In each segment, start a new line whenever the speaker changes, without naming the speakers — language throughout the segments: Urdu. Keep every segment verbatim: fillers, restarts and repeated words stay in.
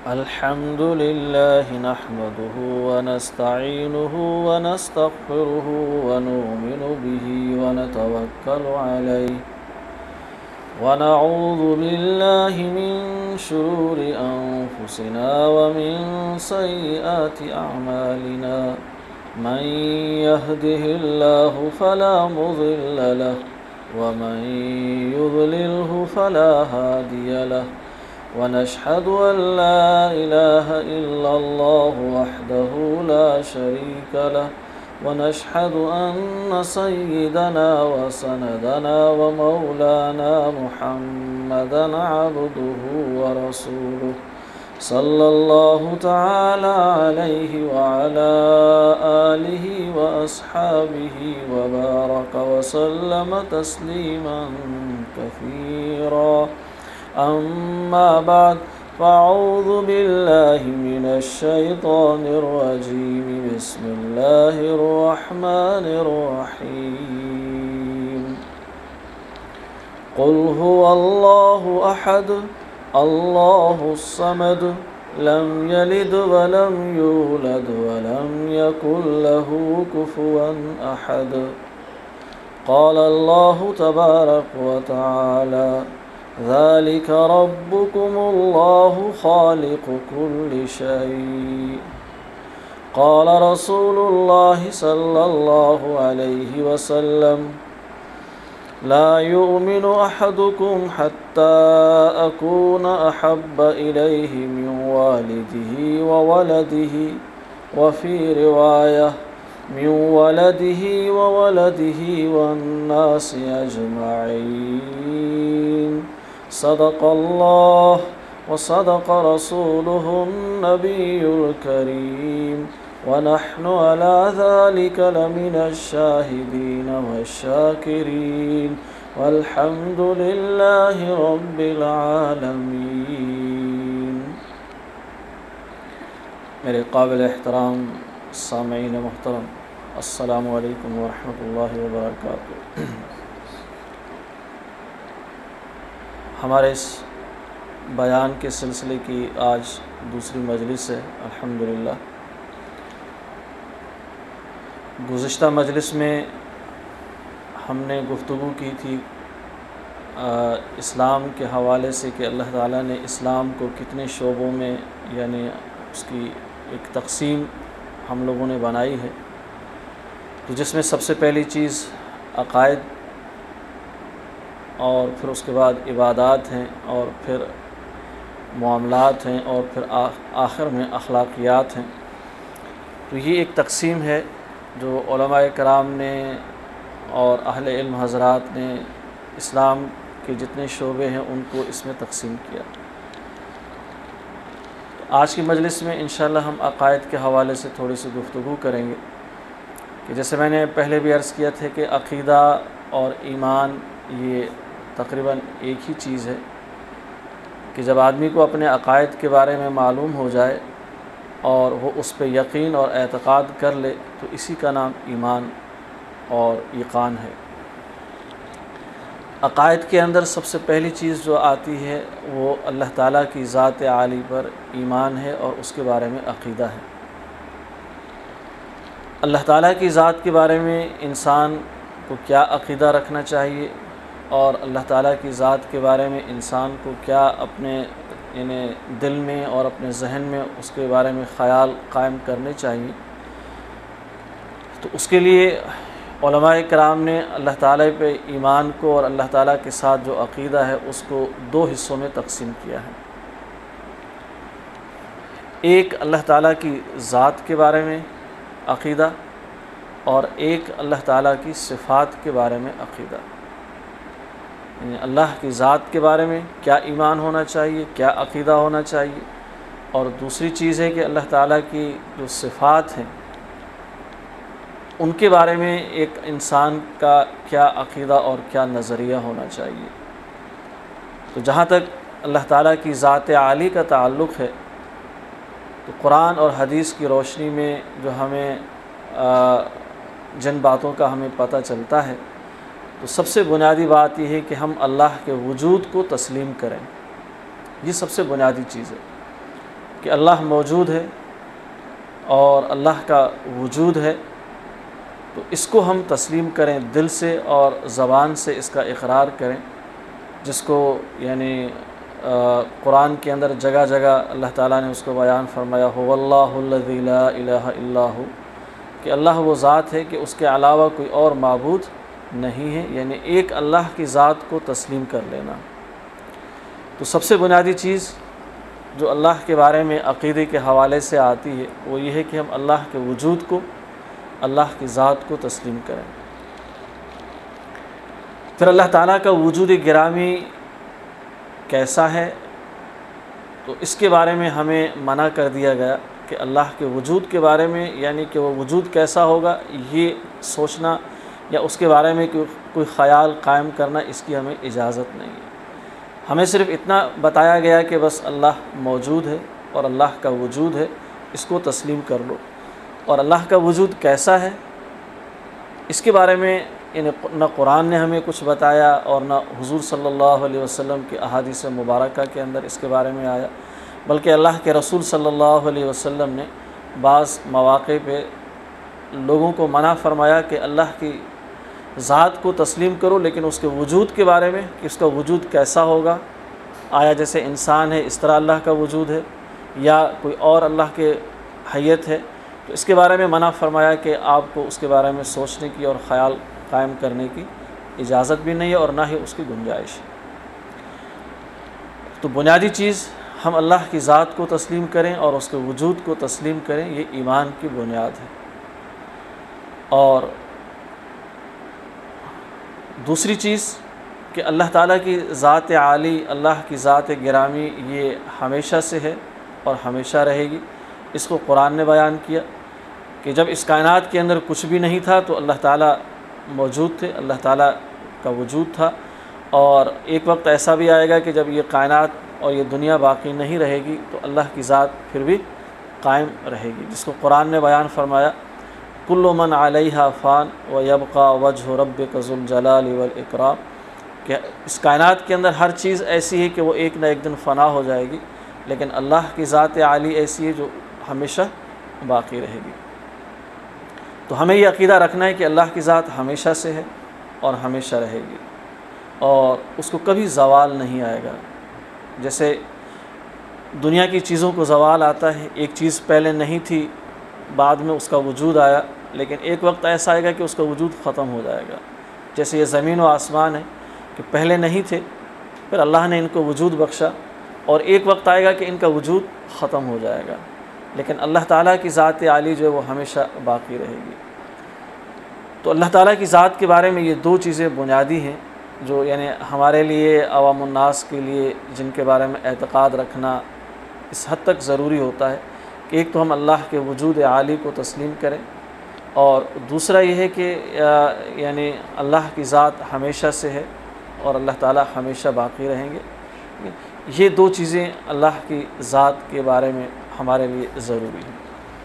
الحمد لله نحمده ونستعينه ونستغفره ونؤمن به ونتوكل عليه ونعوذ بالله من شرور أنفسنا ومن سيئات أعمالنا من يهده الله فلا مضل له ومن يضلله فلا هادي له ونشهد أن لا إله إلا الله وحده لا شريك له ونشهد أن سيدنا وسندنا ومولانا محمدا عبده ورسوله صلى الله تعالى عليه وعلى آله وأصحابه وبارك وسلم تسليما كثيرا. أما بعد فأعوذ بالله من الشيطان الرجيم بسم الله الرحمن الرحيم قل هو الله أحد الله الصمد لم يلد ولم يولد ولم يكن له كفوا أحد. قال الله تبارك وتعالى ذلك ربكم الله خالق كل شيء. قال رسول الله صلى الله عليه وسلم لا يؤمن أحدكم حتى أكون أحب إليه من والده وولده وفي رواية من ولده وولده والناس أجمعين. صدق الله وصدق رسوله النبي الكريم ونحن على ذلك لمن الشاهدين والشاكرين والحمد لله رب العالمين. میرے قابل احترام سامعین محترم، السلام علیکم ورحمۃ اللہ وبرکاتہ. ہمارے اس بیان کے سلسلے کی آج دوسری مجلس ہے الحمدللہ. گزشتہ مجلس میں ہم نے گفتگو کی تھی اسلام کے حوالے سے کہ اللہ تعالیٰ نے اسلام کو کتنے شعبوں میں یعنی اس کی ایک تقسیم ہم لوگوں نے بنائی ہے، تو جس میں سب سے پہلی چیز عقائد اور پھر اس کے بعد عبادات ہیں اور پھر معاملات ہیں اور پھر آخر میں اخلاقیات ہیں. تو یہ ایک تقسیم ہے جو علماء کرام نے اور اہل علم حضرات نے اسلام کے جتنے شعبے ہیں ان کو اس میں تقسیم کیا. آج کی مجلس میں انشاءاللہ ہم عقائد کے حوالے سے تھوڑی سی گفتگو کریں گے کہ جیسے میں نے پہلے بھی عرض کیا تھا کہ عقیدہ اور ایمان یہ تقریباً ایک ہی چیز ہے کہ جب آدمی کو اپنے عقائد کے بارے میں معلوم ہو جائے اور وہ اس پہ یقین اور اعتقاد کر لے تو اسی کا نام ایمان اور یقین ہے. عقائد کے اندر سب سے پہلی چیز جو آتی ہے وہ اللہ تعالیٰ کی ذات عالی پر ایمان ہے اور اس کے بارے میں عقیدہ ہے. اللہ تعالیٰ کی ذات کے بارے میں انسان کو کیا عقیدہ رکھنا چاہیے اور اللہ تعالیٰ کی ذات کے بارے میں انسان کو کیا اپنے یعنی دل میں اور اپنے ذہن میں اس کے بارے میں خیال قائم کرنے چاہیے. تو اس کے لیے علماء کرام نے اللہ تعالیٰ پہ ایمان کو اور اللہ تعالیٰ کے ساتھ جو عقیدہ ہے اس کو دو حصوں میں تقسیم کیا ہے. ایک اللہ تعالیٰ کی ذات کے بارے میں عقیدہ اور ایک اللہ تعالیٰ کی صفات کے بارے میں عقیدہ. یعنی اللہ کی ذات کے بارے میں کیا ایمان ہونا چاہیے، کیا عقیدہ ہونا چاہیے، اور دوسری چیز ہے کہ اللہ تعالیٰ کی جو صفات ہیں ان کے بارے میں ایک انسان کا کیا عقیدہ اور کیا نظریہ ہونا چاہیے. تو جہاں تک اللہ تعالیٰ کی ذات عالی کا تعلق ہے تو قرآن اور حدیث کی روشنی میں جو ہمیں جن باتوں کا ہمیں پتہ چلتا ہے تو سب سے بنیادی بات یہ ہے کہ ہم اللہ کے وجود کو تسلیم کریں. یہ سب سے بنیادی چیز ہے. کہ اللہ موجود ہے اور اللہ کا وجود ہے، تو اس کو ہم تسلیم کریں دل سے اور زبان سے اس کا اقرار کریں، جس کو یعنی قرآن کے اندر جگہ جگہ اللہ تعالیٰ نے اس کو بیان فرمایا، هو اللہ الذی لا الہ الا ہو، کہ اللہ وہ ذات ہے کہ اس کے علاوہ کوئی اور معبود نہیں ہے، یعنی ایک اللہ کی ذات کو تسلیم کر لینا۔ تو سب سے بنیادی چیز جو اللہ کے بارے میں عقیدے کے حوالے سے آتی ہے وہ یہ ہے کہ ہم اللہ کے وجود کو، اللہ کی ذات کو تسلیم کریں۔ پھر اللہ تعالیٰ کا وجود گرامی کیسا ہے، تو اس کے بارے میں ہمیں منع کر دیا گیا کہ اللہ کے وجود کے بارے میں، یعنی کہ وہ وجود کیسا ہوگا یہ سوچنا یا اس کے بارے میں کوئی خیال قائم کرنا، اس کی ہمیں اجازت نہیں ہے۔ ہمیں صرف اتنا بتایا گیا کہ بس اللہ موجود ہے اور اللہ کا وجود ہے، اس کو تسلیم کر لو۔ اور اللہ کا وجود کیسا ہے اس کے بارے میں نہ قرآن نے ہمیں کچھ بتایا اور نہ حضور صلی اللہ علیہ وسلم کی احادیث مبارکہ کے اندر اس کے بارے میں آیا، بلکہ اللہ کے رسول صلی اللہ علیہ وسلم نے بعض مواقع پہ لوگوں کو منع فرمایا کہ اللہ کی ذات کو تسلیم کرو، لیکن اس کے وجود کے بارے میں کہ اس کا وجود کیسا ہوگا، آیا جیسے انسان ہے اس طرح اللہ کا وجود ہے یا کوئی اور اللہ کے حیت ہے، تو اس کے بارے میں منع فرمایا کہ آپ کو اس کے بارے میں سوچنے کی اور خیال قائم کرنے کی اجازت بھی نہیں ہے اور نہ ہی اس کی گنجائش ہے۔ تو بنیادی چیز ہم اللہ کی ذات کو تسلیم کریں اور اس کے وجود کو تسلیم کریں، یہ ایمان کی بنیاد ہے۔ اور دوسری چیز کہ اللہ تعالیٰ کی ذات عالی، اللہ کی ذات گرامی یہ ہمیشہ سے ہے اور ہمیشہ رہے گی۔ اس کو قرآن نے بیان کیا کہ جب اس کائنات کے اندر کچھ بھی نہیں تھا تو اللہ تعالیٰ موجود تھے، اللہ تعالیٰ کا وجود تھا، اور ایک وقت ایسا بھی آئے گا کہ جب یہ کائنات اور یہ دنیا باقی نہیں رہے گی تو اللہ کی ذات پھر بھی قائم رہے گی، جس کو قرآن نے بیان فرمایا کل من علیہا فان ویبقى وجہ ربک ذو الجلال والاکرام، کہ اس کائنات کے اندر ہر چیز ایسی ہے کہ وہ ایک نہ ایک دن فنا ہو جائے گی، لیکن اللہ کی ذات عالی ایسی ہے جو ہمیشہ باقی رہے گی۔ تو ہمیں یہ عقیدہ رکھنا ہے کہ اللہ کی ذات ہمیشہ سے ہے اور ہمیشہ رہے گی اور اس کو کبھی زوال نہیں آئے گا۔ جیسے دنیا کی چیزوں کو زوال آتا ہے، ایک چیز پہلے نہیں تھی بعد میں اس کا وجود آیا، لیکن ایک وقت ایسا آئے گا کہ اس کا وجود ختم ہو جائے گا۔ جیسے یہ زمین و آسمان ہے کہ پہلے نہیں تھے، پھر اللہ نے ان کو وجود بخشا، اور ایک وقت آئے گا کہ ان کا وجود ختم ہو جائے گا، لیکن اللہ تعالیٰ کی ذات عالی جو ہے وہ ہمیشہ باقی رہے گی۔ تو اللہ تعالیٰ کی ذات کے بارے میں یہ دو چیزیں بنیادی ہیں جو یعنی ہمارے لیے، عوام الناس کے لیے، جن کے بارے میں اعتقاد رکھنا اس حد تک ضروری ہوتا ہے کہ ایک تو ہم اللہ کے وجود عالی کو تسلیم کریں، اور دوسرا یہ ہے کہ یعنی اللہ کی ذات ہمیشہ سے ہے اور اللہ تعالیٰ ہمیشہ باقی رہیں گے۔ یہ دو چیزیں اللہ کی ذات کے بارے میں ہمارے لیے ضروری ہیں۔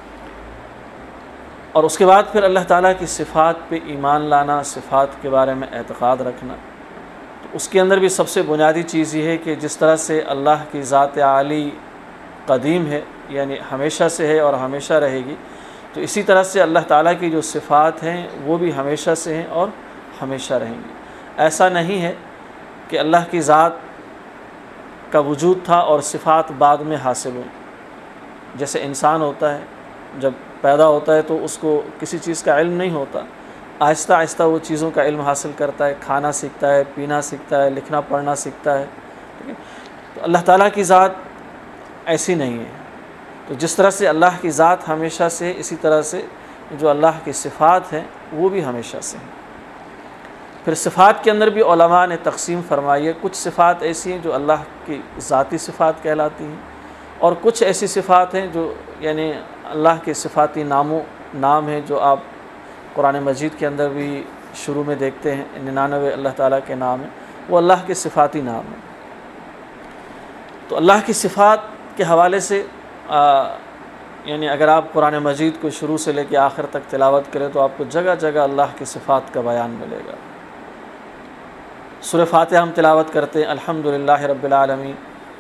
اور اس کے بعد پھر اللہ تعالیٰ کی صفات پہ ایمان لانا، صفات کے بارے میں اعتقاد رکھنا، تو اس کے اندر بھی سب سے بنیادی چیز یہ ہے کہ جس طرح سے اللہ کی ذات عالی قدیم ہے، یعنی ہمیشہ سے ہے اور ہمیشہ رہے گی، تو اسی طرح سے اللہ تعالیٰ کی جو صفات ہیں وہ بھی ہمیشہ سے ہیں اور ہمیشہ رہیں گی۔ ایسا نہیں ہے کہ اللہ کی ذات کا وجود تھا اور صفات بعد میں حاصل ہوئی۔ جیسے انسان ہوتا ہے، جب پیدا ہوتا ہے تو اس کو کسی چیز کا علم نہیں ہوتا، آہستہ آہستہ وہ چیزوں کا علم حاصل کرتا ہے، کھانا سیکھتا ہے، پینا سیکھتا ہے، لکھنا پڑھنا سیکھتا ہے، ٹھیک ہے؟ تو اللہ تعالیٰ کی ذات ایسی نہیں ہے۔ تو جس طرح سے اللہ کی ذات ہمیشہ سے، اسی طرح سے جو اللہ کی صفات ہیں وہ بھی ہمیشہ سے ہیں۔ پھر صفات کے اندر بھی علماء نے تقسیم فرمائی ہے، کچھ صفات ایسی ہیں جو اللہ کی ذاتی صفات کہلاتی ہیں، اور کچھ ایسی صفات ہیں جو یعنی اللہ کے صفاتی ناموں نام ہیں جو آپ قرآن مجید کے اندر بھی شروع میں دیکھتے ہیں، ننانوے اللہ تعالیٰ کے نام ہیں، وہ اللہ کے صفاتی نام ہیں۔ تو اللہ کی صفات کے حوالے سے آ, یعنی اگر آپ قرآن مجید کو شروع سے لے کے آخر تک تلاوت کریں تو آپ کو جگہ جگہ اللہ کی صفات کا بیان ملے گا۔ سورہ فاتحہ ہم تلاوت کرتے ہیں الحمدللہ رب العالمین،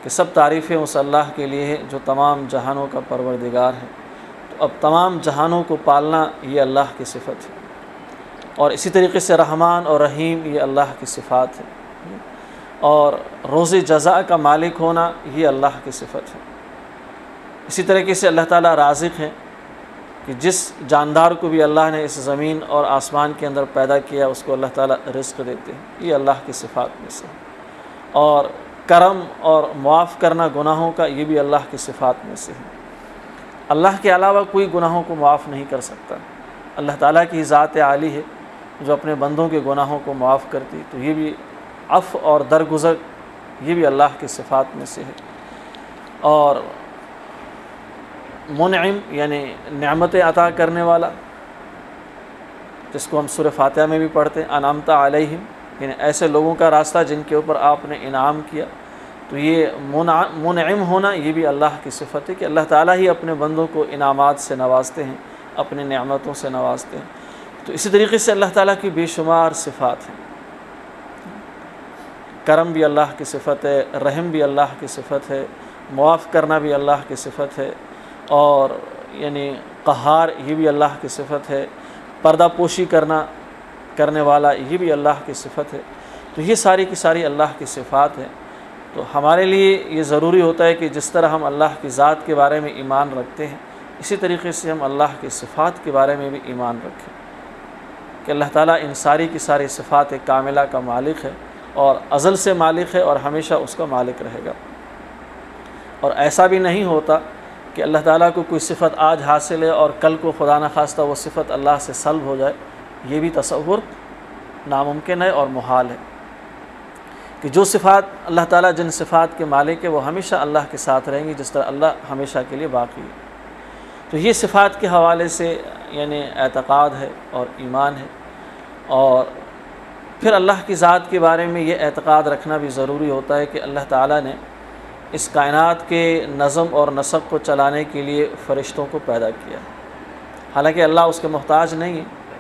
کہ سب تعریفیں اس اللہ کے لیے ہے جو تمام جہانوں کا پروردگار ہے۔ تو اب تمام جہانوں کو پالنا یہ اللہ کی صفت ہے، اور اسی طریقے سے رحمان اور رحیم یہ اللہ کی صفات ہے، اور روز جزا کا مالک ہونا یہ اللہ کی صفت ہے۔ اسی طریقے سے اللہ تعالیٰ رازق ہے کہ جس جاندار کو بھی اللہ نے اس زمین اور آسمان کے اندر پیدا کیا اس کو اللہ تعالیٰ رزق دیتے ہیں، یہ اللہ کی صفات میں سے ہے۔ اور کرم اور معاف کرنا گناہوں کا یہ بھی اللہ کی صفات میں سے ہے۔ اللہ کے علاوہ کوئی گناہوں کو معاف نہیں کر سکتا، اللہ تعالیٰ کی ذات عالی ہے جو اپنے بندوں کے گناہوں کو معاف کرتی، تو یہ بھی عفو اور درگزر یہ بھی اللہ کی صفات میں سے ہے۔ اور منعم یعنی نعمتیں عطا کرنے والا، جس کو ہم سورہ فاتحہ میں بھی پڑھتے ہیں، انعمت علیہم، یعنی ایسے لوگوں کا راستہ جن کے اوپر آپ نے انعام کیا، تو یہ منعم ہونا یہ بھی اللہ کی صفت ہے کہ اللہ تعالیٰ ہی اپنے بندوں کو انعامات سے نوازتے ہیں، اپنے نعمتوں سے نوازتے ہیں۔ تو اسی طریقے سے اللہ تعالیٰ کی بے شمار صفات ہیں، کرم بھی اللہ کی صفت ہے، رحم بھی اللہ کی صفت ہے، معاف کرنا بھی اللہ کی صفت ہے، اور یعنی قہار یہ بھی اللہ کی صفت ہے، پردہ پوشی کرنا کرنے والا یہ بھی اللہ کی صفت ہے۔ تو یہ ساری کی ساری اللہ کی صفات ہیں۔ تو ہمارے لیے یہ ضروری ہوتا ہے کہ جس طرح ہم اللہ کی ذات کے بارے میں ایمان رکھتے ہیں، اسی طریقے سے ہم اللہ کی صفات کے بارے میں بھی ایمان رکھیں کہ اللہ تعالیٰ ان ساری کی ساری صفات کاملہ کا مالک ہے، اور ازل سے مالک ہے، اور ہمیشہ اس کا مالک رہے گا۔ اور ایسا بھی نہیں ہوتا کہ اللہ تعالیٰ کو کوئی صفت آج حاصل ہے اور کل کو خدا نخواستہ وہ صفت اللہ سے سلب ہو جائے، یہ بھی تصور ناممکن ہے اور محال ہے کہ جو صفات اللہ تعالیٰ جن صفات کے مالک ہے وہ ہمیشہ اللہ کے ساتھ رہیں گی جس طرح اللہ ہمیشہ کے لیے باقی ہے۔ تو یہ صفات کے حوالے سے یعنی اعتقاد ہے اور ایمان ہے۔ اور پھر اللہ کی ذات کے بارے میں یہ اعتقاد رکھنا بھی ضروری ہوتا ہے کہ اللہ تعالیٰ نے اس کائنات کے نظم اور نسق کو چلانے کے لیے فرشتوں کو پیدا کیا، حالانکہ اللہ اس کے محتاج نہیں ہے،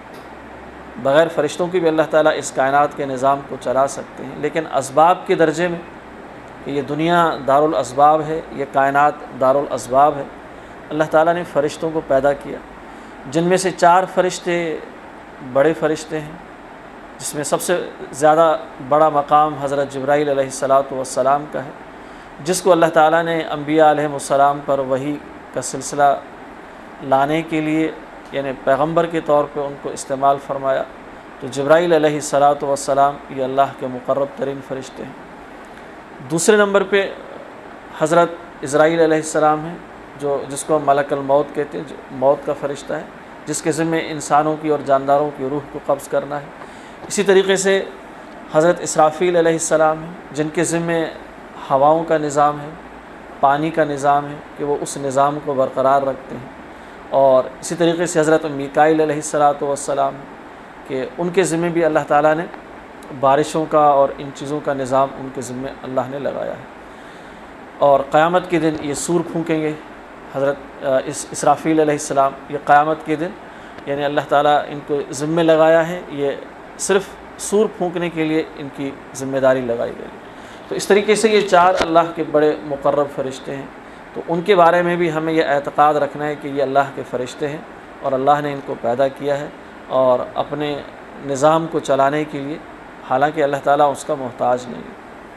بغیر فرشتوں کی بھی اللہ تعالیٰ اس کائنات کے نظام کو چلا سکتے ہیں، لیکن اسباب کے درجے میں کہ یہ دنیا دارالاسباب ہے، یہ کائنات دارالاسباب ہے، اللہ تعالیٰ نے فرشتوں کو پیدا کیا، جن میں سے چار فرشتے بڑے فرشتے ہیں، جس میں سب سے زیادہ بڑا مقام حضرت جبرائیل علیہ الصلاۃ والسلام کا ہے، جس کو اللہ تعالیٰ نے انبیاء علیہ السلام پر وحی کا سلسلہ لانے کے لیے یعنی پیغمبر کے طور پہ ان کو استعمال فرمایا۔ تو جبرائیل علیہ الصلاۃ والسلام یہ اللہ کے مقرب ترین فرشتے ہیں۔ دوسرے نمبر پہ حضرت اسرائیل علیہ السلام ہیں، جو جس کو ملک الموت کہتے ہیں، جو موت کا فرشتہ ہے، جس کے ذمہ انسانوں کی اور جانداروں کی روح کو قبض کرنا ہے۔ اسی طریقے سے حضرت اسرافیل علیہ السلام ہیں، جن کے ذمہ ہواؤں کا نظام ہے، پانی کا نظام ہے، کہ وہ اس نظام کو برقرار رکھتے ہیں۔ اور اسی طریقے سے حضرت میکائیل علیہ الصلاۃ والسلام کہ ان کے ذمہ بھی اللہ تعالیٰ نے بارشوں کا اور ان چیزوں کا نظام ان کے ذمہ اللہ نے لگایا ہے۔ اور قیامت کے دن یہ سور پھونکیں گے حضرت اسرافیل علیہ السلام، یہ قیامت کے دن یعنی اللہ تعالیٰ ان کو ذمہ لگایا ہے، یہ صرف سور پھونکنے کے لیے ان کی ذمہ داری لگائی گئی۔ تو اس طریقے سے یہ چار اللہ کے بڑے مقرب فرشتے ہیں، تو ان کے بارے میں بھی ہمیں یہ اعتقاد رکھنا ہے کہ یہ اللہ کے فرشتے ہیں اور اللہ نے ان کو پیدا کیا ہے اور اپنے نظام کو چلانے کے لیے، حالانکہ اللہ تعالیٰ اس کا محتاج نہیں ہے۔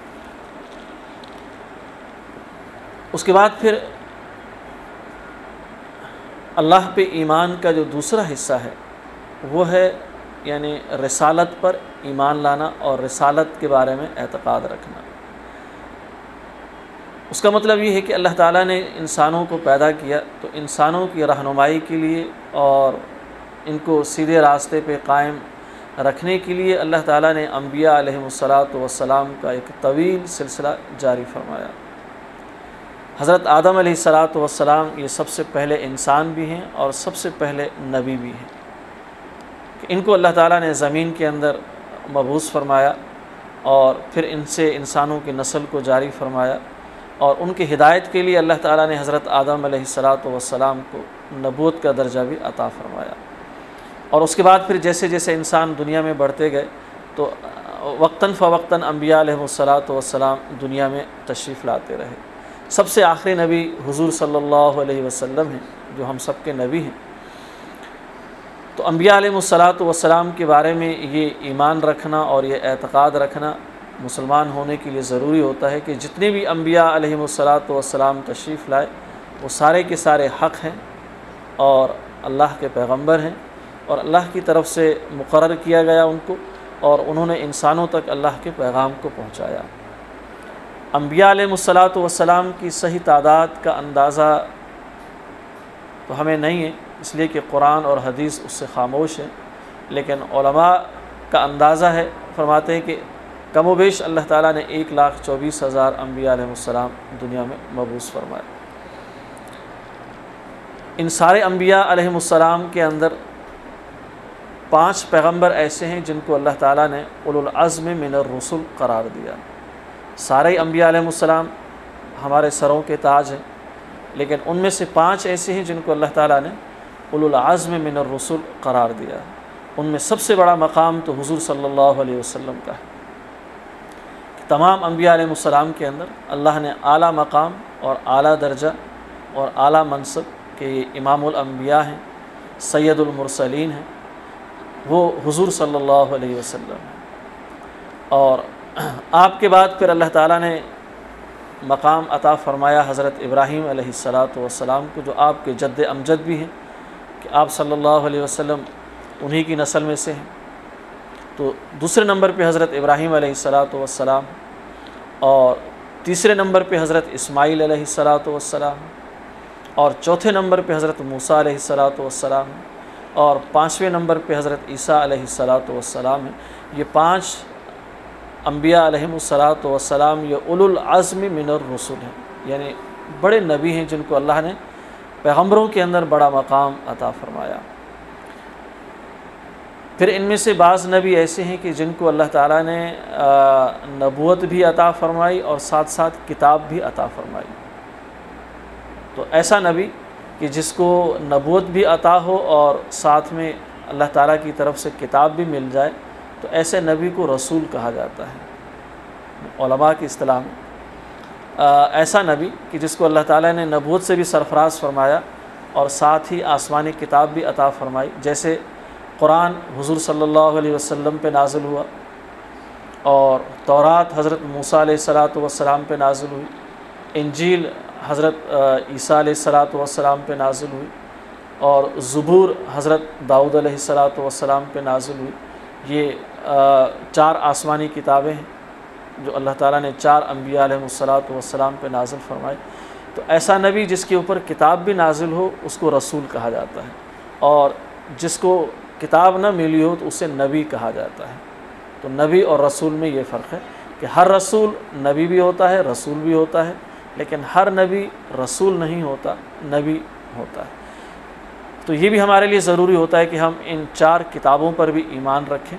اس کے بعد پھر اللہ پہ ایمان کا جو دوسرا حصہ ہے وہ ہے یعنی رسالت پر ایمان لانا اور رسالت کے بارے میں اعتقاد رکھنا۔ اس کا مطلب یہ ہے کہ اللہ تعالیٰ نے انسانوں کو پیدا کیا تو انسانوں کی رہنمائی کے لیے اور ان کو سیدھے راستے پہ قائم رکھنے کے لیے اللہ تعالیٰ نے انبیاء علیہ الصلاۃ والسلام کا ایک طویل سلسلہ جاری فرمایا۔ حضرت آدم علیہ الصلاۃ والسلام یہ سب سے پہلے انسان بھی ہیں اور سب سے پہلے نبی بھی ہیں کہ ان کو اللہ تعالیٰ نے زمین کے اندر مبعوث فرمایا اور پھر ان سے انسانوں کی نسل کو جاری فرمایا، اور ان کی ہدایت کے لیے اللہ تعالیٰ نے حضرت آدم علیہ الصلاۃ والسلام کو نبوت کا درجہ بھی عطا فرمایا۔ اور اس کے بعد پھر جیسے جیسے انسان دنیا میں بڑھتے گئے تو وقتاً فوقتاً انبیاء علیہ الصلاۃ والسلام دنیا میں تشریف لاتے رہے۔ سب سے آخری نبی حضور صلی اللہ علیہ وسلم ہیں جو ہم سب کے نبی ہیں۔ تو انبیاء علیہ الصلاۃ والسلام کے بارے میں یہ ایمان رکھنا اور یہ اعتقاد رکھنا مسلمان ہونے کے لیے ضروری ہوتا ہے کہ جتنے بھی انبیاء علیہ الصلاۃ والسلام تشریف لائے وہ سارے کے سارے حق ہیں اور اللہ کے پیغمبر ہیں اور اللہ کی طرف سے مقرر کیا گیا ان کو، اور انہوں نے انسانوں تک اللہ کے پیغام کو پہنچایا۔ انبیاء علیہ الصلاۃ والسلام کی صحیح تعداد کا اندازہ تو ہمیں نہیں ہے، اس لیے کہ قرآن اور حدیث اس سے خاموش ہے، لیکن علماء کا اندازہ ہے، فرماتے ہیں کہ کم و بیش اللہ تعالیٰ نے ایک لاکھ چوبیس ہزار انبیاء علیہ السلام دنیا میں مبعوث فرمائے۔ ان سارے انبیاء علیہ السلام کے اندر پانچ پیغمبر ایسے ہیں جن کو اللہ تعالیٰ نے اولو العزم من الرسل قرار دیا۔ سارے انبیاء علیہ السلام ہمارے سروں کے تاج ہیں، لیکن ان میں سے پانچ ایسے ہیں جن کو اللہ تعالیٰ نے اولو العزم من الرسل قرار دیا۔ ان میں سب سے بڑا مقام تو حضور صلی اللہ علیہ وسلم کا ہے۔ تمام انبیاء علیہ السلام کے اندر اللہ نے اعلیٰ مقام اور اعلیٰ درجہ اور اعلیٰ منصب کہ یہ امام الانبیاء ہیں، سید المرسلین ہیں، وہ حضور صلی اللہ علیہ وسلم ہیں۔ اور آپ کے بعد پھر اللہ تعالیٰ نے مقام عطا فرمایا حضرت ابراہیم علیہ الصلاۃ والسلام کو، جو آپ کے جد امجد بھی ہیں، کہ آپ صلی اللہ علیہ وسلم انہی کی نسل میں سے ہیں۔ تو دوسرے نمبر پہ حضرت ابراہیم علیہ الصلاۃ والسلام، اور تیسرے نمبر پہ حضرت اسماعیل علیہ الصلاۃ والسلام، اور چوتھے نمبر پہ حضرت موسیٰ علیہ الصلاۃ والسلام، اور پانچویں نمبر پہ حضرت عیسیٰ علیہ الصلاۃ والسلام ہیں۔ یہ پانچ انبیاء علیہ الصلاۃ والسلام یہ اولو العزم من الرسل ہیں، یعنی بڑے نبی ہیں جن کو اللہ نے پیغمبروں کے اندر بڑا مقام عطا فرمایا۔ پھر ان میں سے بعض نبی ایسے ہیں کہ جن کو اللہ تعالیٰ نے نبوت بھی عطا فرمائی اور ساتھ ساتھ کتاب بھی عطا فرمائی۔ تو ایسا نبی کہ جس کو نبوت بھی عطا ہو اور ساتھ میں اللہ تعالیٰ کی طرف سے کتاب بھی مل جائے، تو ایسے نبی کو رسول کہا جاتا ہے علماء کی اصطلاح میں۔ ایسا نبی کہ جس کو اللہ تعالیٰ نے نبوت سے بھی سرفراز فرمایا اور ساتھ ہی آسمانی کتاب بھی عطا فرمائی، جیسے قرآن حضور صلی اللہ علیہ وسلم پہ نازل ہوا، اور تورات حضرت موسیٰ علیہ الصلاۃ والسلام پہ نازل ہوئی، انجیل حضرت عیسیٰ علیہ الصلاۃ والسلام پہ نازل ہوئی، اور زبور حضرت داؤد علیہ الصلاۃ والسلام پہ نازل ہوئی۔ یہ چار آسمانی کتابیں ہیں جو اللہ تعالیٰ نے چار انبیاء علیہ الصلاۃ والسلام پہ نازل فرمائی۔ تو ایسا نبی جس کے اوپر کتاب بھی نازل ہو اس کو رسول کہا جاتا ہے، اور جس کو کتاب نہ ملی ہو تو اسے نبی کہا جاتا ہے۔ تو نبی اور رسول میں یہ فرق ہے کہ ہر رسول نبی بھی ہوتا ہے، رسول بھی ہوتا ہے، لیکن ہر نبی رسول نہیں ہوتا، نبی ہوتا ہے۔ تو یہ بھی ہمارے لیے ضروری ہوتا ہے کہ ہم ان چار کتابوں پر بھی ایمان رکھیں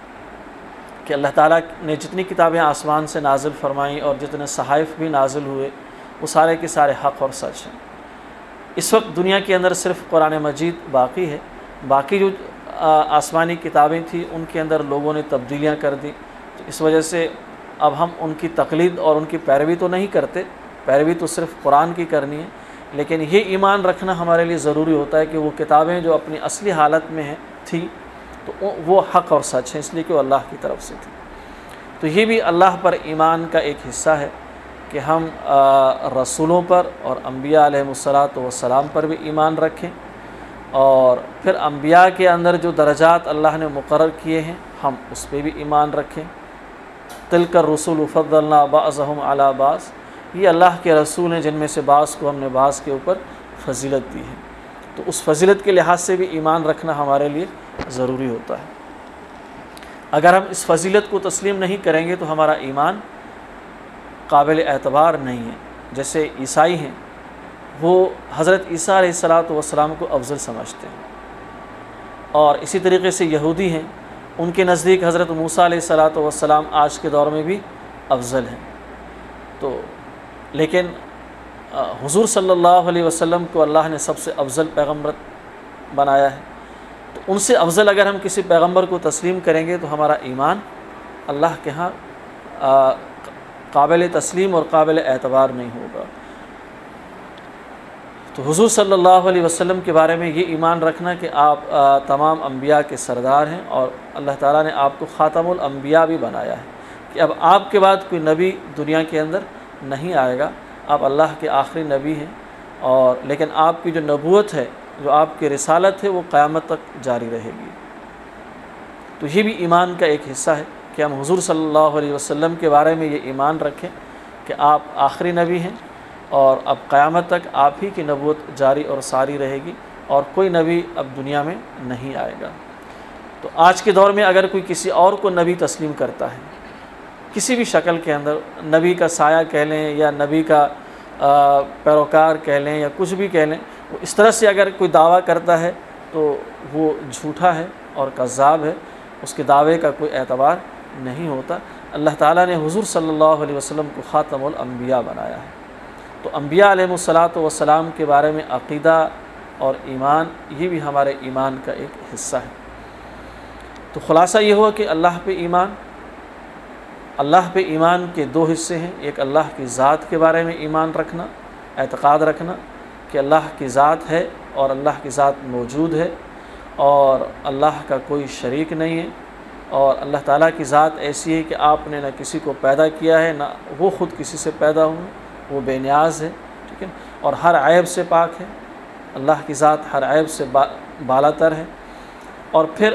کہ اللہ تعالیٰ نے جتنی کتابیں آسمان سے نازل فرمائیں اور جتنے صحائف بھی نازل ہوئے وہ سارے کے سارے حق اور سچ ہیں۔ اس وقت دنیا کے اندر صرف قرآن مجید باقی ہے، باقی جو آسمانی کتابیں تھیں ان کے اندر لوگوں نے تبدیلیاں کر دی، تو اس وجہ سے اب ہم ان کی تقلید اور ان کی پیروی تو نہیں کرتے، پیروی تو صرف قرآن کی کرنی ہے، لیکن یہ ایمان رکھنا ہمارے لیے ضروری ہوتا ہے کہ وہ کتابیں جو اپنی اصلی حالت میں ہیں تھی تو وہ حق اور سچ ہیں، اس لیے کہ وہ اللہ کی طرف سے تھی۔ تو یہ بھی اللہ پر ایمان کا ایک حصہ ہے کہ ہم رسولوں پر اور انبیاء علیہ الصلاۃ والسلام پر بھی ایمان رکھیں، اور پھر انبیاء کے اندر جو درجات اللہ نے مقرر کیے ہیں ہم اس پہ بھی ایمان رکھیں۔ تلک الرسل فضلنا بعضهم علی بعض، یہ اللہ کے رسول ہیں جن میں سے بعض کو ہم نے بعض کے اوپر فضیلت دی ہے، تو اس فضیلت کے لحاظ سے بھی ایمان رکھنا ہمارے لیے ضروری ہوتا ہے۔ اگر ہم اس فضیلت کو تسلیم نہیں کریں گے تو ہمارا ایمان قابل اعتبار نہیں ہے۔ جیسے عیسائی ہیں، وہ حضرت عیسیٰ علیہ الصلاۃ والسلام کو افضل سمجھتے ہیں، اور اسی طریقے سے یہودی ہیں، ان کے نزدیک حضرت موسیٰ علیہ الصلاۃ والسلام آج کے دور میں بھی افضل ہیں۔ تو لیکن حضور صلی اللہ علیہ وسلم کو اللہ نے سب سے افضل پیغمبر بنایا ہے، تو ان سے افضل اگر ہم کسی پیغمبر کو تسلیم کریں گے تو ہمارا ایمان اللہ کے ہاں قابل تسلیم اور قابل اعتبار نہیں ہوگا۔ تو حضور صلی اللہ علیہ وسلم کے بارے میں یہ ایمان رکھنا کہ آپ تمام انبیاء کے سردار ہیں، اور اللہ تعالیٰ نے آپ کو خاتم الانبیاء بھی بنایا ہے کہ اب آپ کے بعد کوئی نبی دنیا کے اندر نہیں آئے گا، آپ اللہ کے آخری نبی ہیں، اور لیکن آپ کی جو نبوت ہے، جو آپ کی رسالت ہے، وہ قیامت تک جاری رہے گی۔ تو یہ بھی ایمان کا ایک حصہ ہے کہ ہم حضور صلی اللہ علیہ وسلم کے بارے میں یہ ایمان رکھیں کہ آپ آخری نبی ہیں، اور اب قیامت تک آپ ہی کی نبوت جاری اور ساری رہے گی، اور کوئی نبی اب دنیا میں نہیں آئے گا۔ تو آج کے دور میں اگر کوئی کسی اور کو نبی تسلیم کرتا ہے، کسی بھی شکل کے اندر، نبی کا سایہ کہہ لیں یا نبی کا پیروکار کہہ لیں یا کچھ بھی کہہ لیں، وہ اس طرح سے اگر کوئی دعویٰ کرتا ہے تو وہ جھوٹا ہے اور کذاب ہے، اس کے دعوے کا کوئی اعتبار نہیں ہوتا۔ اللہ تعالیٰ نے حضور صلی اللہ علیہ وسلم کو خاتم الانبیاء بنایا ہے۔ تو انبیاء علیہ الصلاۃ والسلام کے بارے میں عقیدہ اور ایمان، یہ بھی ہمارے ایمان کا ایک حصہ ہے۔ تو خلاصہ یہ ہوا کہ اللہ پہ ایمان اللہ پہ ایمان کے دو حصے ہیں، ایک اللہ کی ذات کے بارے میں ایمان رکھنا، اعتقاد رکھنا کہ اللہ کی ذات ہے اور اللہ کی ذات موجود ہے اور اللہ کا کوئی شریک نہیں ہے، اور اللہ تعالیٰ کی ذات ایسی ہے کہ آپ نے نہ کسی کو پیدا کیا ہے، نہ وہ خود کسی سے پیدا ہوئے، وہ بے نیاز ہے، ٹھیک ہے، اور ہر عیب سے پاک ہے۔ اللہ کی ذات ہر عیب سے بالا تر ہے۔ اور پھر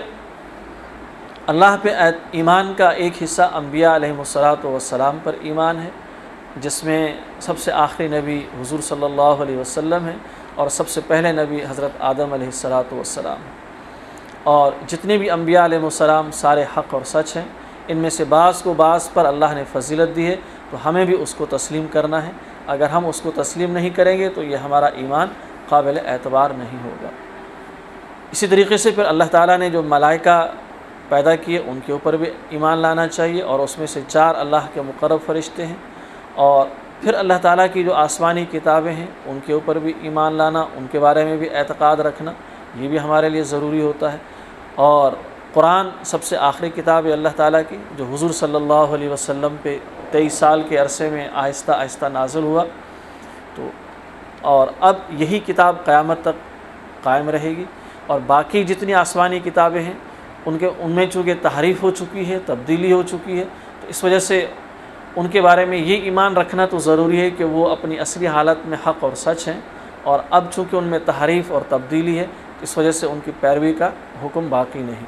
اللہ پہ ایمان کا ایک حصہ انبیاء علیہ الصلاۃ والسلام پر ایمان ہے، جس میں سب سے آخری نبی حضور صلی اللہ علیہ وسلم ہے، اور سب سے پہلے نبی حضرت آدم علیہ الصلاۃ والسلام ہے۔ اور جتنے بھی انبیاء علیہ السلام سارے حق اور سچ ہیں، ان میں سے بعض کو بعض پر اللہ نے فضیلت دی ہے، تو ہمیں بھی اس کو تسلیم کرنا ہے۔ اگر ہم اس کو تسلیم نہیں کریں گے تو یہ ہمارا ایمان قابل اعتبار نہیں ہوگا۔ اسی طریقے سے پھر اللہ تعالیٰ نے جو ملائکہ پیدا کیے ان کے اوپر بھی ایمان لانا چاہیے، اور اس میں سے چار اللہ کے مقرب فرشتے ہیں، اور پھر اللہ تعالیٰ کی جو آسمانی کتابیں ہیں ان کے اوپر بھی ایمان لانا، ان کے بارے میں بھی اعتقاد رکھنا، یہ بھی ہمارے لیے ضروری ہوتا ہے۔ اور قرآن سب سے آخری کتاب ہے اللہ تعالیٰ کی، جو حضور صلی اللہ علیہ وسلم پہ تیئیس سال کے عرصے میں آہستہ آہستہ نازل ہوا، تو اور اب یہی کتاب قیامت تک قائم رہے گی۔ اور باقی جتنی آسمانی کتابیں ہیں ان کے ان میں چونکہ تحریف ہو چکی ہے، تبدیلی ہو چکی ہے، تو اس وجہ سے ان کے بارے میں یہ ایمان رکھنا تو ضروری ہے کہ وہ اپنی اصلی حالت میں حق اور سچ ہیں، اور اب چونکہ ان میں تحریف اور تبدیلی ہے، اس وجہ سے ان کی پیروی کا حکم باقی نہیں۔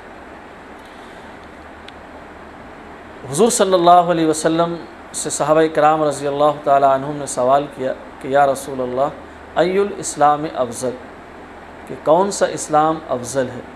حضور صلی اللہ علیہ وسلم سے صحابہ کرام رضی اللہ تعالی عنہم نے سوال کیا کہ یا رسول اللہ ای الاسلام افضل، کہ کون سا اسلام افضل ہے؟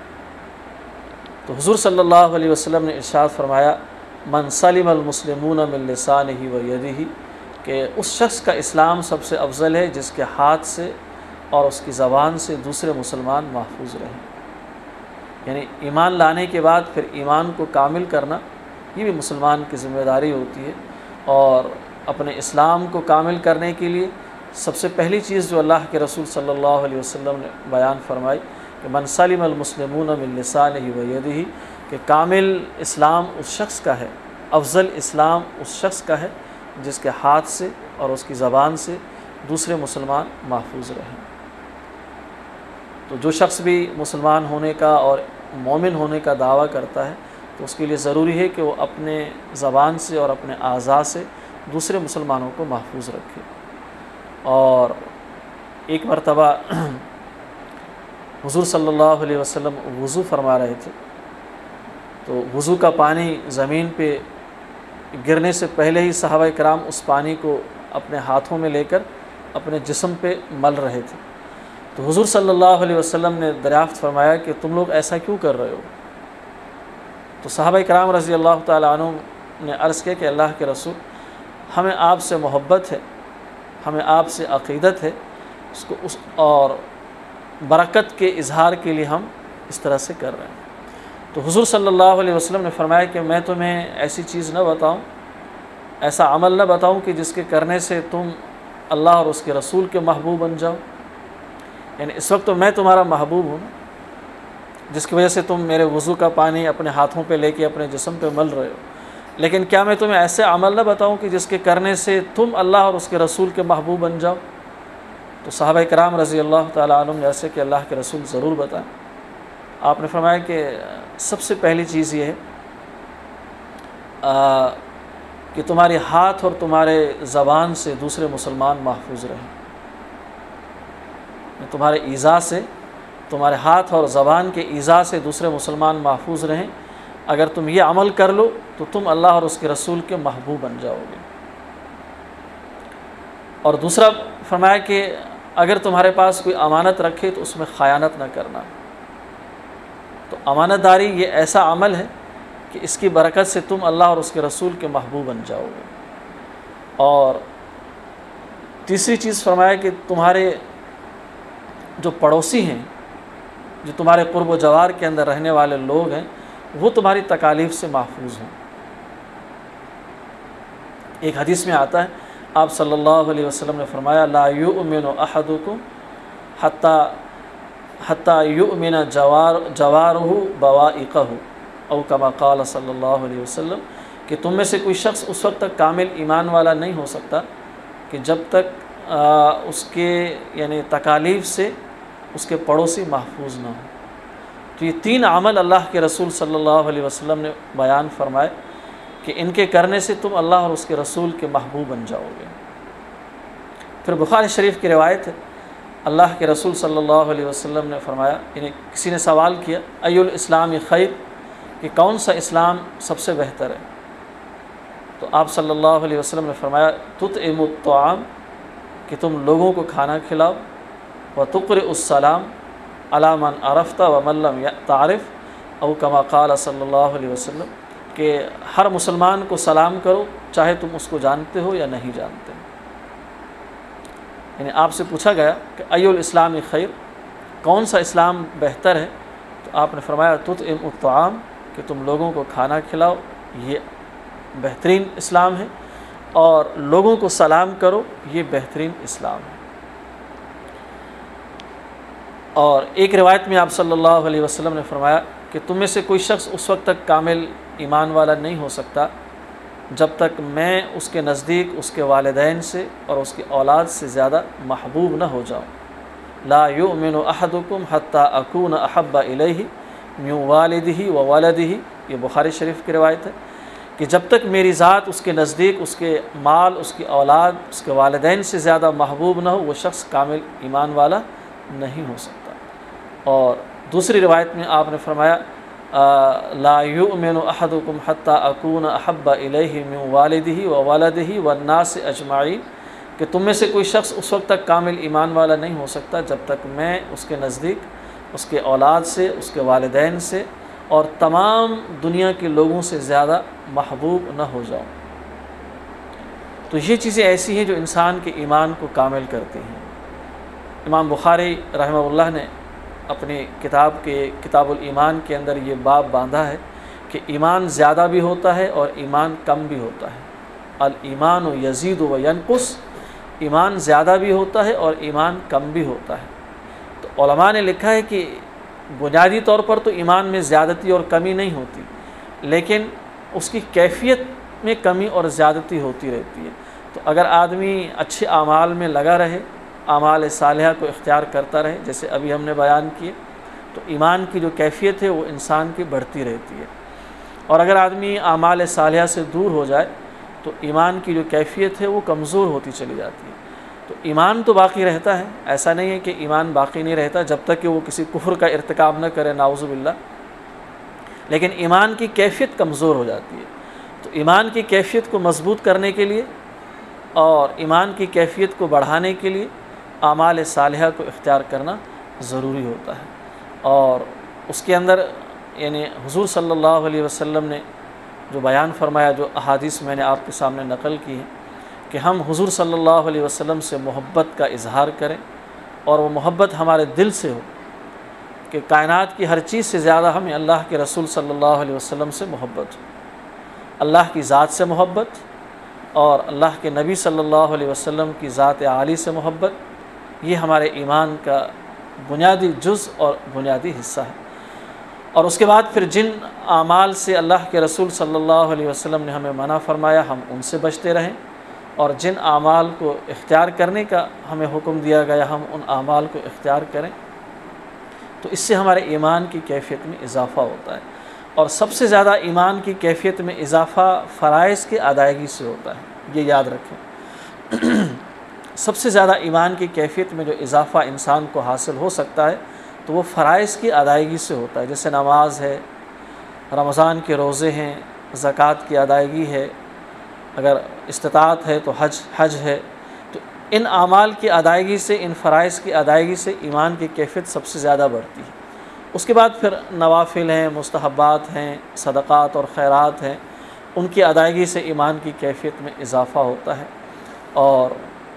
تو حضور صلی اللہ علیہ وسلم نے ارشاد فرمایا من سلم المسلمون من لسانہ و یدہ، کہ اس شخص کا اسلام سب سے افضل ہے جس کے ہاتھ سے اور اس کی زبان سے دوسرے مسلمان محفوظ رہیں۔ یعنی ایمان لانے کے بعد پھر ایمان کو کامل کرنا یہ بھی مسلمان کی ذمہ داری ہوتی ہے، اور اپنے اسلام کو کامل کرنے کے لیے سب سے پہلی چیز جو اللہ کے رسول صلی اللہ علیہ وسلم نے بیان فرمائی کہ من سلم المسلمون من لسانہ و یدہ، کہ کامل اسلام اس شخص کا ہے، افضل اسلام اس شخص کا ہے جس کے ہاتھ سے اور اس کی زبان سے دوسرے مسلمان محفوظ رہیں۔ تو جو شخص بھی مسلمان ہونے کا اور مومن ہونے کا دعویٰ کرتا ہے تو اس کے لیے ضروری ہے کہ وہ اپنے زبان سے اور اپنے اعضاء سے دوسرے مسلمانوں کو محفوظ رکھے۔ اور ایک مرتبہ حضور صلی اللہ علیہ وسلم وضو فرما رہے تھے، تو وضو کا پانی زمین پہ گرنے سے پہلے ہی صحابہ کرام اس پانی کو اپنے ہاتھوں میں لے کر اپنے جسم پہ مل رہے تھے۔ تو حضور صلی اللہ علیہ وسلم نے دریافت فرمایا کہ تم لوگ ایسا کیوں کر رہے ہو؟ تو صحابہ کرام رضی اللہ تعالیٰ عنہ نے عرض کیا کہ اللہ کے رسول، ہمیں آپ سے محبت ہے، ہمیں آپ سے عقیدت ہے، اس کو اس اور برکت کے اظہار کے لیے ہم اس طرح سے کر رہے ہیں۔ تو حضور صلی اللہ علیہ وسلم نے فرمایا کہ میں تمہیں ایسی چیز نہ بتاؤں، ایسا عمل نہ بتاؤں کہ جس کے کرنے سے تم اللہ اور اس کے رسول کے محبوب بن جاؤ۔ یعنی اس وقت تو میں تمہارا محبوب ہوں، جس کی وجہ سے تم میرے وضو کا پانی اپنے ہاتھوں پہ لے کے اپنے جسم پہ مل رہے ہو، لیکن کیا میں تمہیں ایسے عمل نہ بتاؤں کہ جس کے کرنے سے تم اللہ اور اس کے رسول کے محبوب بن جاؤ؟ تو صحابہ کرام رضی اللہ تعالیٰ عنہم جیسے کہ اللہ کے رسول ضرور بتائیں۔ آپ نے فرمایا کہ سب سے پہلی چیز یہ ہے آ, کہ تمہارے ہاتھ اور تمہارے زبان سے دوسرے مسلمان محفوظ رہیں، تمہارے ایذا سے، تمہارے ہاتھ اور زبان کے ایذا سے دوسرے مسلمان محفوظ رہیں۔ اگر تم یہ عمل کر لو تو تم اللہ اور اس کے رسول کے محبوب بن جاؤ گے۔ اور دوسرا فرمایا کہ اگر تمہارے پاس کوئی امانت رکھے تو اس میں خیانت نہ کرنا۔ تو امانت داری یہ ایسا عمل ہے کہ اس کی برکت سے تم اللہ اور اس کے رسول کے محبوب بن جاؤ گے۔ اور تیسری چیز فرمایا کہ تمہارے جو پڑوسی ہیں، جو تمہارے قرب و جوار کے اندر رہنے والے لوگ ہیں، وہ تمہاری تکالیف سے محفوظ ہوں۔ ایک حدیث میں آتا ہے، آپ صلی اللہ علیہ وسلم نے فرمایا لا یؤمن احدکم حتی حتی یؤمن جوار جوارہ بوائقہ، او کما قال صلی اللہ علیہ وسلم، کہ تم میں سے کوئی شخص اس وقت تک کامل ایمان والا نہیں ہو سکتا کہ جب تک آ, اس کے یعنی تکالیف سے اس کے پڑوسی محفوظ نہ ہوں۔ تو یہ تین عمل اللہ کے رسول صلی اللہ علیہ وسلم نے بیان فرمائے کہ ان کے کرنے سے تم اللہ اور اس کے رسول کے محبوب بن جاؤ گے۔ پھر بخاری شریف کی روایت ہے، اللہ کے رسول صلی اللہ علیہ وسلم نے فرمایا، یعنی کسی نے سوال کیا ای الاسلام خیر، کہ کون سا اسلام سب سے بہتر ہے؟ تو آپ صلی اللہ علیہ وسلم نے فرمایا تطعم الطعام، کہ تم لوگوں کو کھانا کھلاؤ، وتقرئ السلام علی من عرفت ومن لم تعرف، او کما قال صلی اللہ علیہ وسلم، کہ ہر مسلمان کو سلام کرو چاہے تم اس کو جانتے ہو یا نہیں جانتے۔ یعنی آپ سے پوچھا گیا کہ ای الاسلام خیر، کون سا اسلام بہتر ہے؟ تو آپ نے فرمایا تطعم الطعام، کہ تم لوگوں کو کھانا کھلاؤ، یہ بہترین اسلام ہے، اور لوگوں کو سلام کرو، یہ بہترین اسلام ہے۔ اور ایک روایت میں آپ صلی اللہ علیہ وسلم نے فرمایا کہ تم میں سے کوئی شخص اس وقت تک کامل ایمان والا نہیں ہو سکتا جب تک میں اس کے نزدیک اس کے والدین سے اور اس کی اولاد سے زیادہ محبوب نہ ہو جاؤں۔ لا یؤمن احدکم حتی اکون احب الیہ من والدہ و ولدہ، یہ بخاری شریف کی روایت ہے کہ جب تک میری ذات اس کے نزدیک اس کے مال، اس کی اولاد، اس کے والدین سے زیادہ محبوب نہ ہو، وہ شخص کامل ایمان والا نہیں ہو سکتا۔ اور دوسری روایت میں آپ نے فرمایا لا یؤمن احدکم حتی اکون احب الیہ من والدہ و ولدہ والناس اجمعین، کہ تم میں سے کوئی شخص اس وقت تک کامل ایمان والا نہیں ہو سکتا جب تک میں اس کے نزدیک اس کے اولاد سے، اس کے والدین سے اور تمام دنیا کے لوگوں سے زیادہ محبوب نہ ہو جاؤں۔ تو یہ چیزیں ایسی ہیں جو انسان کے ایمان کو کامل کرتی ہیں۔ امام بخاری رحمہ اللہ نے اپنی کتاب کے کتاب الایمان کے اندر یہ باب باندھا ہے کہ ایمان زیادہ بھی ہوتا ہے اور ایمان کم بھی ہوتا ہے۔ الایمان یزید و ینقص، ایمان زیادہ بھی ہوتا ہے اور ایمان کم بھی ہوتا ہے۔ تو علماء نے لکھا ہے کہ بنیادی طور پر تو ایمان میں زیادتی اور کمی نہیں ہوتی، لیکن اس کی کیفیت میں کمی اور زیادتی ہوتی رہتی ہے۔ تو اگر آدمی اچھے اعمال میں لگا رہے، اعمال صالحہ کو اختیار کرتا رہے، جیسے ابھی ہم نے بیان کیے، تو ایمان کی جو کیفیت ہے وہ انسان کی بڑھتی رہتی ہے۔ اور اگر آدمی اعمال صالحہ سے دور ہو جائے تو ایمان کی جو کیفیت ہے وہ کمزور ہوتی چلی جاتی ہے۔ تو ایمان تو باقی رہتا ہے، ایسا نہیں ہے کہ ایمان باقی نہیں رہتا جب تک کہ وہ کسی کفر کا ارتکاب نہ کرے، نعوذ باللہ، لیکن ایمان کی کیفیت کمزور ہو جاتی ہے۔ تو ایمان کی کیفیت کو مضبوط کرنے کے لیے اور ایمان کی کیفیت کو بڑھانے کے لیے اعمال صالحہ کو اختیار کرنا ضروری ہوتا ہے۔ اور اس کے اندر یعنی حضور صلی اللہ علیہ وسلم نے جو بیان فرمایا، جو احادیث میں نے آپ کے سامنے نقل کی ہیں، کہ ہم حضور صلی اللہ علیہ وسلم سے محبت کا اظہار کریں اور وہ محبت ہمارے دل سے ہو، کہ کائنات کی ہر چیز سے زیادہ ہمیں اللہ کے رسول صلی اللہ علیہ وسلم سے محبت ہو، اللہ کی ذات سے محبت اور اللہ کے نبی صلی اللہ علیہ وسلم کی ذات عالی سے محبت، یہ ہمارے ایمان کا بنیادی جز اور بنیادی حصہ ہے۔ اور اس کے بعد پھر جن اعمال سے اللہ کے رسول صلی اللہ علیہ وسلم نے ہمیں منع فرمایا ہم ان سے بچتے رہیں، اور جن اعمال کو اختیار کرنے کا ہمیں حکم دیا گیا ہم ان اعمال کو اختیار کریں، تو اس سے ہمارے ایمان کی کیفیت میں اضافہ ہوتا ہے۔ اور سب سے زیادہ ایمان کی کیفیت میں اضافہ فرائض کی ادائیگی سے ہوتا ہے، یہ یاد رکھیں۔ سب سے زیادہ ایمان کی کیفیت میں جو اضافہ انسان کو حاصل ہو سکتا ہے تو وہ فرائض کی ادائیگی سے ہوتا ہے، جیسے نماز ہے، رمضان کے روزے ہیں، زکوٰۃ کی ادائیگی ہے، اگر استطاعت ہے تو حج حج ہے۔ تو ان اعمال کی ادائیگی سے، ان فرائض کی ادائیگی سے ایمان کی کیفیت سب سے زیادہ بڑھتی ہے۔ اس کے بعد پھر نوافل ہیں، مستحبات ہیں، صدقات اور خیرات ہیں، ان کی ادائیگی سے ایمان کی کیفیت میں اضافہ ہوتا ہے۔ اور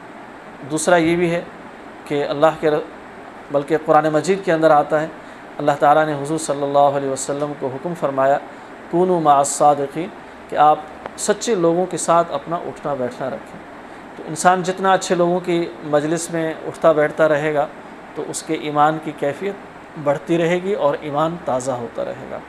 دوسرا یہ بھی ہے کہ اللہ کے بلکہ قرآن مجید کے اندر آتا ہے، اللہ تعالیٰ نے حضور صلی اللہ علیہ وسلم کو حکم فرمایا کونوا مع الصادقین، کہ آپ سچے لوگوں کے ساتھ اپنا اٹھنا بیٹھنا رکھیں۔ تو انسان جتنا اچھے لوگوں کی مجلس میں اٹھتا بیٹھتا رہے گا تو اس کے ایمان کی کیفیت بڑھتی رہے گی اور ایمان تازہ ہوتا رہے گا۔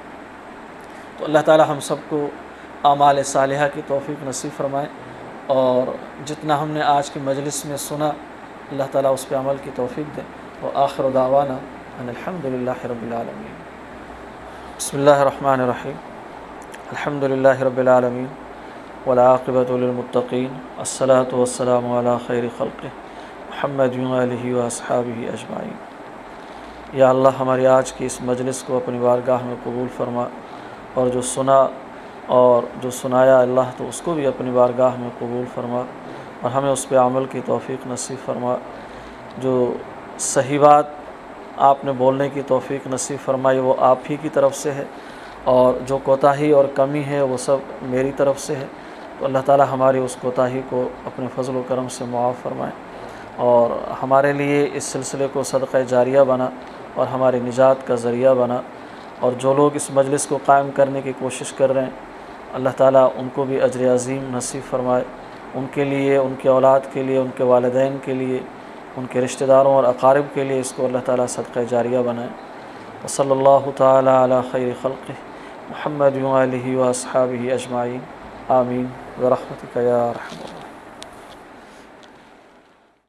تو اللہ تعالیٰ ہم سب کو اعمال صالحہ کی توفیق نصیب فرمائے، اور جتنا ہم نے آج کی مجلس میں سنا اللہ تعالیٰ اس پہ عمل کی توفیق دے۔ وآخر دعوانا ان الحمد للہ رب العالمین۔ بسم اللہ الرحمن الرحیم، الحمد للہ رب العالمین والعاقبۃ للمتقین، الصلاۃ والسلام علی خیر خلقہ محمد وآلہ واصحابہ اجمعین۔ یا اللہ ہماری آج کی اس مجلس کو اپنی بارگاہ میں قبول فرما، اور جو سنا اور جو سنایا اللہ تو اس کو بھی اپنی بارگاہ میں قبول فرما، اور ہمیں اس پہ عمل کی توفیق نصیب فرما۔ جو صحیح بات آپ نے بولنے کی توفیق نصیب فرمائی وہ آپ ہی کی طرف سے ہے، اور جو کوتاہی اور کمی ہے وہ سب میری طرف سے ہے۔ تو اللہ تعالی ہماری اس کوتاہی کو اپنے فضل و کرم سے معاف فرمائے، اور ہمارے لیے اس سلسلے کو صدقہ جاریہ بنا اور ہماری نجات کا ذریعہ بنا۔ اور جو لوگ اس مجلس کو قائم کرنے کی کوشش کر رہے ہیں اللہ تعالیٰ ان کو بھی اجر عظیم نصیب فرمائے، ان کے لیے، ان کے اولاد کے لیے، ان کے والدین کے لیے، ان کے رشتہ داروں اور اقارب کے لیے اس کو اللہ تعالیٰ صدقہ جاریہ بنائے۔ وصلی اللہ تعالیٰ علی خیر خلقہ محمد وآلہ واصحابہ اجمعین، آمین برحمتک یا ارحم الراحمین۔